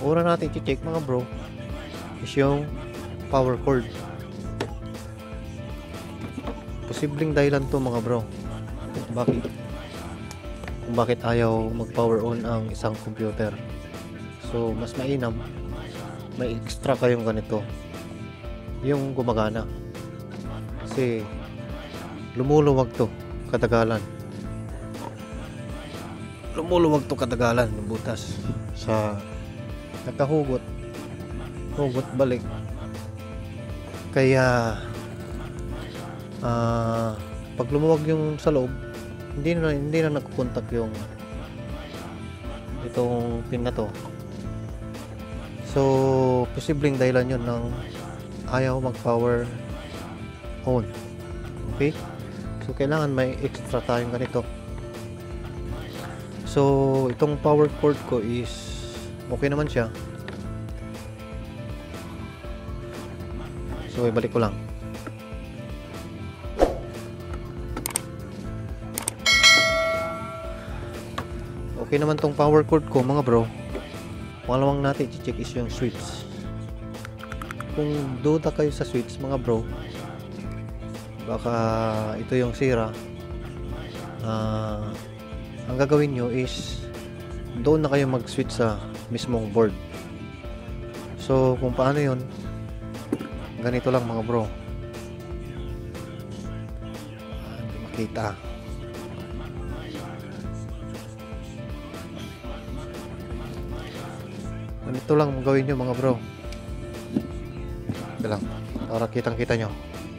una natin i-check mga bro is yung power cord. Posibleng dahilan to mga bro kung bakit ayaw mag power on ang isang computer. So mas mainam may extra kayong ganito yung gumagana, kasi lumuluwag to katagalan, yung butas sa nakahugot balik. Kaya pag lumuwag yung sa loob, hindi na nagkukontak yung itong pin na to. So posibleng dahilan yun ng ayaw mag power on. Okay, so kailangan may extra tayong ganito. So itong power cord ko is okay naman siya, so ibalik ko lang. Okay naman tong power cord ko mga bro. Pangalawang natin i-check is yung switch. Kung duda kayo sa switch mga bro, baka ito yung sira, ang gagawin nyo is doon na kayo mag switch sa mismong board. So kung paano yun, ganito lang mga bro, hindi makita. Ganito lang gawin nyo mga bro. Ito lang, para kitang kita nyo.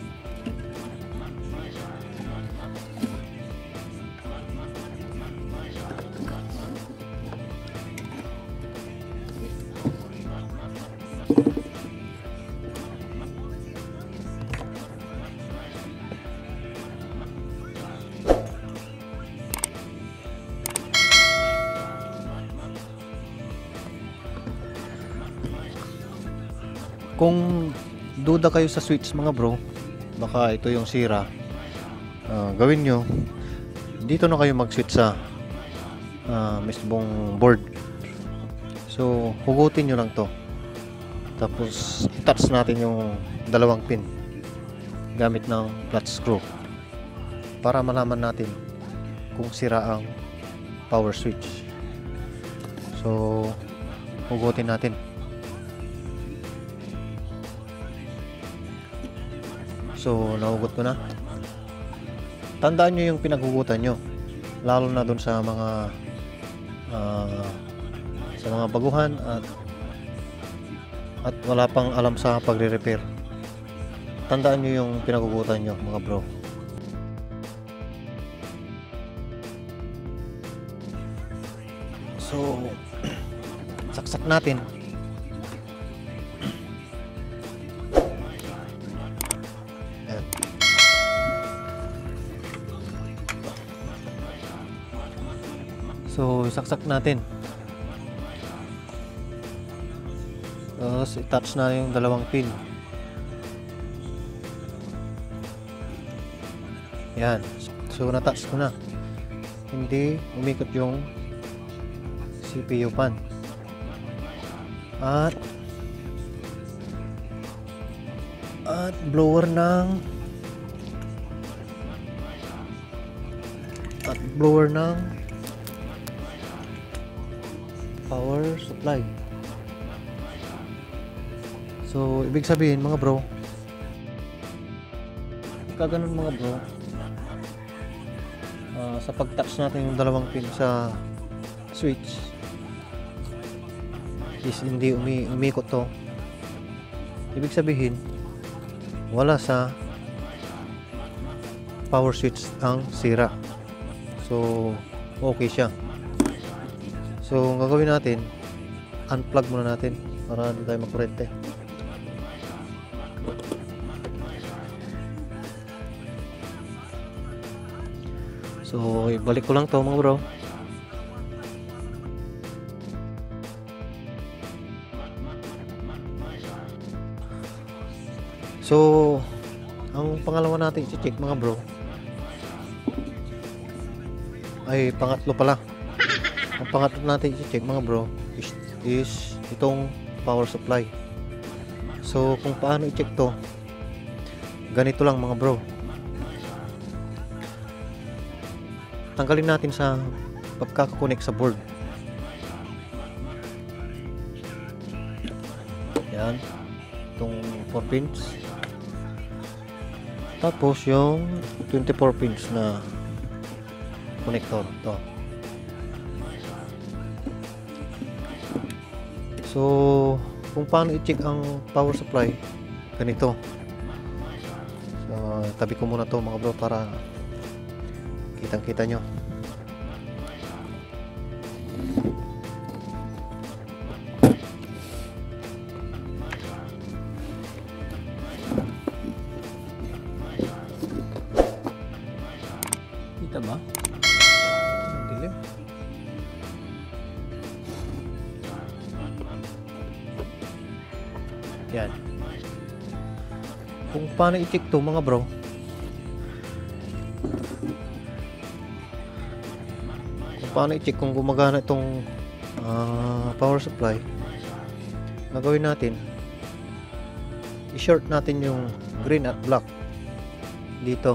Kung duda kayo sa switch mga bro, baka ito yung sira, gawin nyo, dito na kayo mag switch sa mismong board. So hugutin nyo lang to, tapos i-touch natin yung dalawang pin gamit ng flat screw para malaman natin kung sira ang power switch. So hugutin natin. So nahugot ko na. Tandaan nyo yung pinaghugutan nyo, lalo na dun sa mga baguhan at wala pang alam sa pagre-repair. Tandaan nyo yung pinaghugutan nyo mga bro. So saksak natin. So saksak natin, tapos i-touch na yung dalawang pin. Yan, so na-touch ko na, hindi umikot yung CPU pan. At blower ng power supply. So ibig sabihin mga bro, kaganon mga bro, sa pag-touch natin yung dalawang pin sa switch is hindi umikot to. Ibig sabihin wala sa power switch ang sira. So okay siya. So ang gagawin natin, unplug muna natin para hindi tayo makurente. So ibalik ko lang to mga bro. So ang pangalawa natin i-check mga bro, ay pangatlo pala. Ang pangatlo natin i-check mga bro is itong power supply. So kung paano i-check to, ganito lang mga bro. Tanggalin natin sa pagkakakonek sa board. Yan, itong 4 pins. Tapos yung 24 pins na connector to. So kung paano i-check ang power supply, ganito. So tabi ko muna to mga bro para kitang kita nyo. Kita ba? Dilim. Yan. Kung paano i-check to mga bro, kung paano i-check kung gumagana itong power supply, gagawin natin, i-short natin yung green at black dito.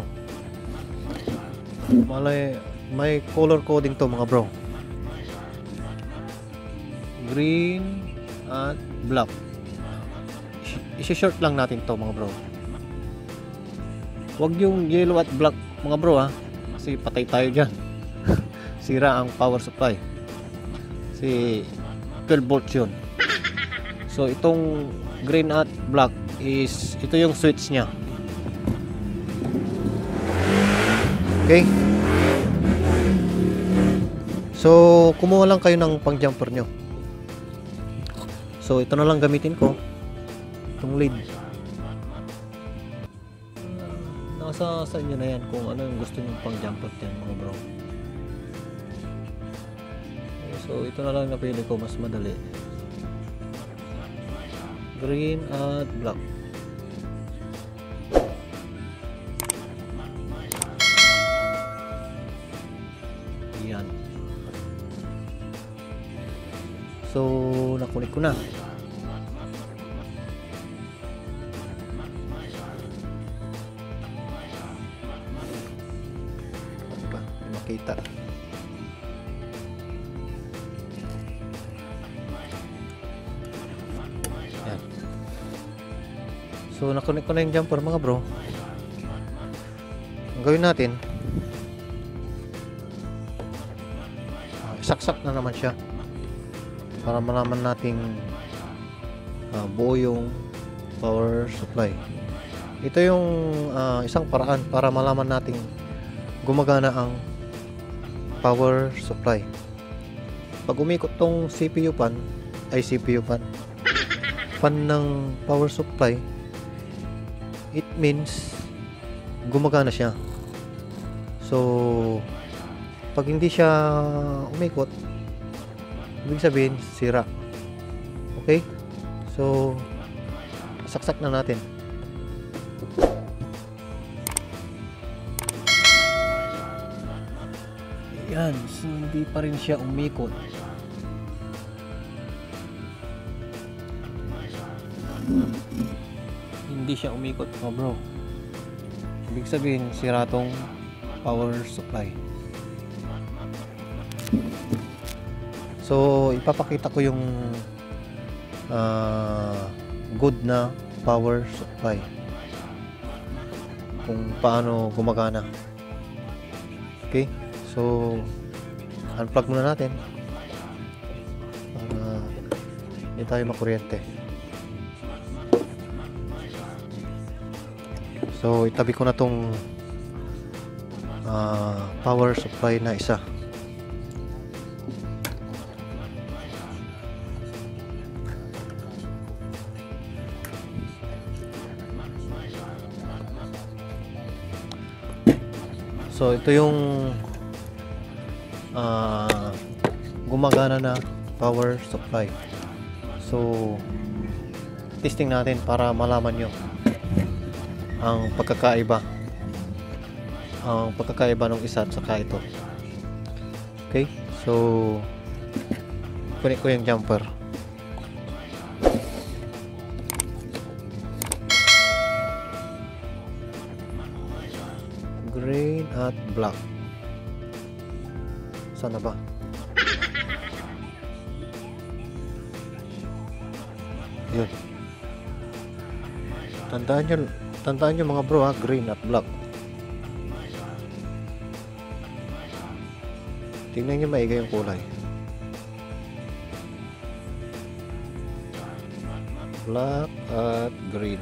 May color coding to mga bro, green at black. I-short lang natin to mga bro. Huwag yung yellow at black mga bro ha, kasi patay tayo dyan. Sira ang power supply, si 12 volts yun. So itong green at black is, ito yung switch nya. Okay, so kumuha lang kayo ng pang jumper nyo. So ito na lang gamitin ko, itong lead. Nasa sa inyo na yan kung ano yung gusto nyo pang jumper yan mga bro. So ito na lang napili ko, mas madali, green at black. Yan. So nakunik ko na. Diba? Makita. Yan. So nakunik ko na yung jumper mga bro. Ang gawin natin, saksak na naman siya para malaman nating buo yung power supply. Ito yung isang paraan para malaman nating gumagana ang power supply. Pag umikot tong CPU fan ng power supply, it means gumagana siya. So pag hindi siya umikot, ibig sabihin sira. Okay, so saksak na natin. Yan, so hindi pa rin siya umikot. Hindi siya umikot bro. Ibig sabihin sira tong power supply. So ipapakita ko yung good na power supply, kung paano gumagana. Okay, so unplug muna natin para hindi tayo makuryente. So itabi ko na tong power supply na isa. So ito yung gumagana na power supply. So testing natin para malaman nyo ang pagkakaiba ng isa at saka ito. Okay, so kunin ko yung jumper. at black. Sana ba? Yun. Tandaan nyo mga bro ha, green at black. Tingnan nyo maigay yung kulay. Black at green.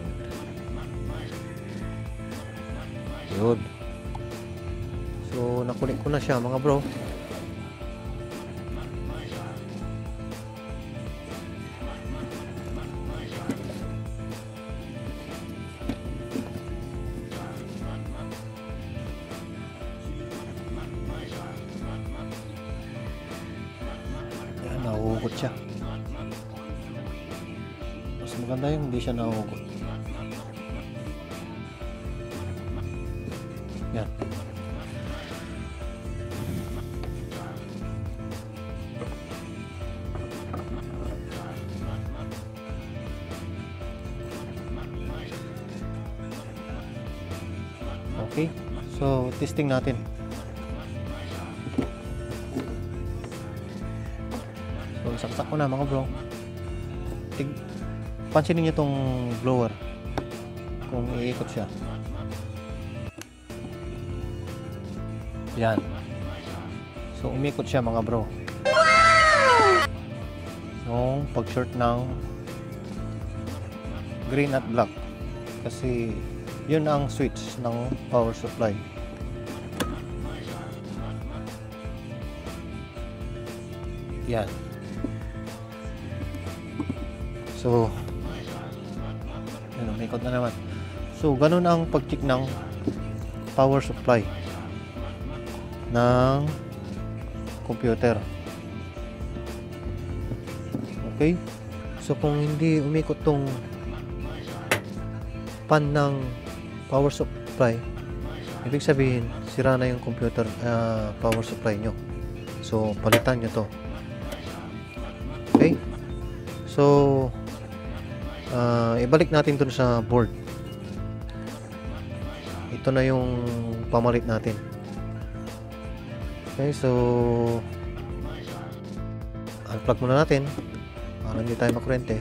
Yun. So, nakunik ko na siya mga bro. Ayan, nahuhugot siya. Mas maganda yung hindi siya nahuhugot. Yan. Okay, so testing natin. So isaksak ko na mga bro. Pansinin niyo tong blower kung iikot siya. Yan. So umikot siya mga bro. Yung pag-short ng green at black, kasi yun ang switch ng power supply. Yan. So yun, umikot na naman. So ganun ang pag-check ng power supply ng computer. Okay, so kung hindi umikot tong pan ng power supply, ibig sabihin sira na yung computer power supply nyo. So palitan nyo to. Okay, so ibalik natin dun sa board. Ito na yung pamalit natin. Okay, so unplug muna natin para hindi tayo makurente.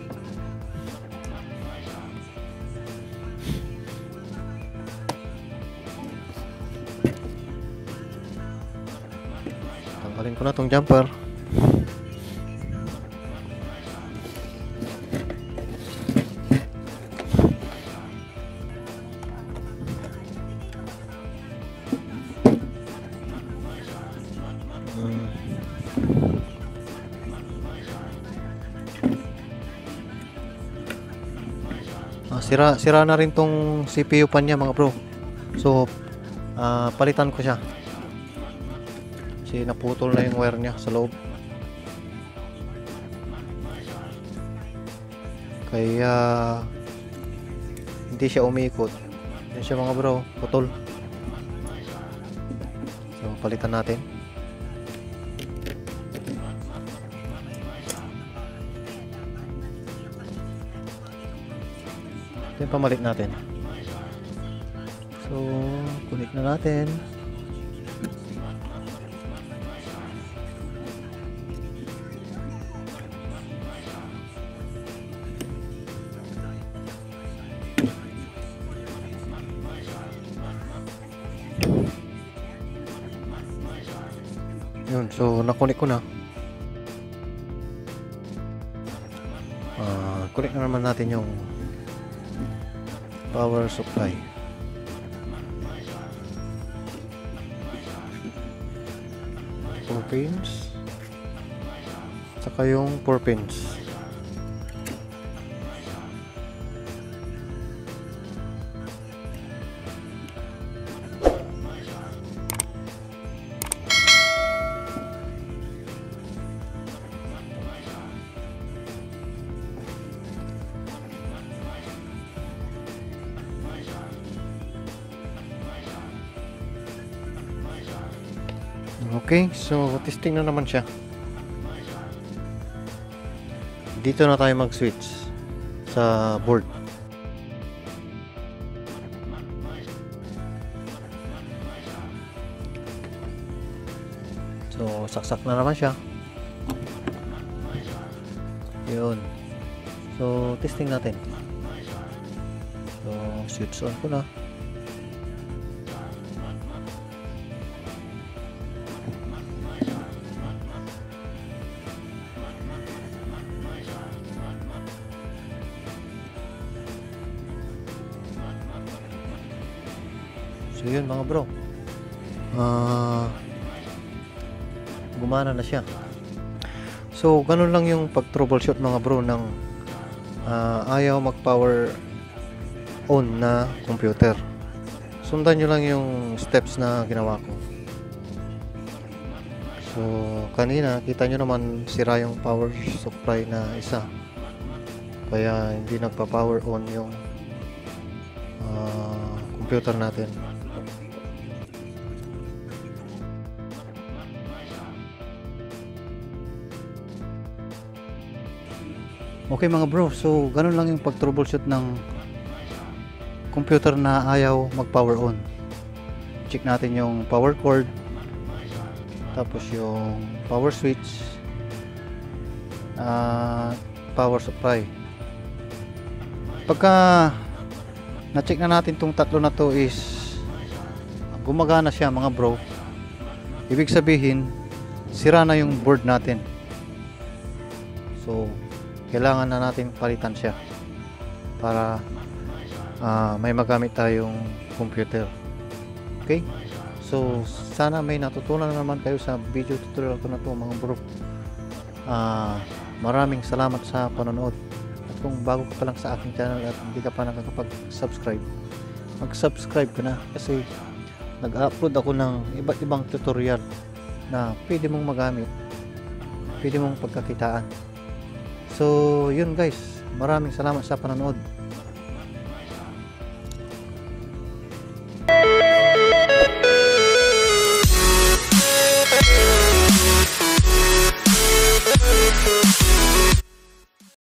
Tanggalin ko na tong jumper. Sira na rin tong CPU pan niya mga bro. So palitan ko siya kasi naputol na yung wire niya sa loob, kaya hindi siya umiikot. Yan siya mga bro, putol. So palitan natin. Ito yung pamalit natin. So connect na natin. Yun, so nakunik ko na. Connect na naman natin yung power supply. 4 pins saka yung 4 pins. Okay, so testing na naman siya. Dito na tayo mag-switch sa board. saksak na naman siya. Yun. So, testing natin. So, switch on ko na. So, yun mga bro. Gumana na siya. So, ganun lang yung pag-troubleshoot mga bro ng ayaw mag-power on na computer. Sundan nyo lang yung steps na ginawa ko. So, kanina, kita nyo naman sira yung power supply na isa. Kaya, hindi nagpa-power on yung computer natin. Okay mga bro, so ganun lang yung pag-troubleshoot ng computer na ayaw mag-power on. Check natin yung power cord, tapos yung power switch, power supply. Pagka na-check na natin tong tatlo na to is gumagana siya mga bro, ibig sabihin sira na yung board natin. So kailangan na natin palitan siya para may magamit tayong computer. Okay? So, sana may natutunan naman kayo sa video tutorial ko na to mga bro. Maraming salamat sa panonood. At kung bago ka pa lang sa aking channel at hindi ka pa nakakapag-subscribe, mag-subscribe ka na kasi nag-upload ako ng iba't ibang tutorial na pwede mong magamit, pwede mong pagkakitaan. So, yun guys. Maraming salamat sa panonood.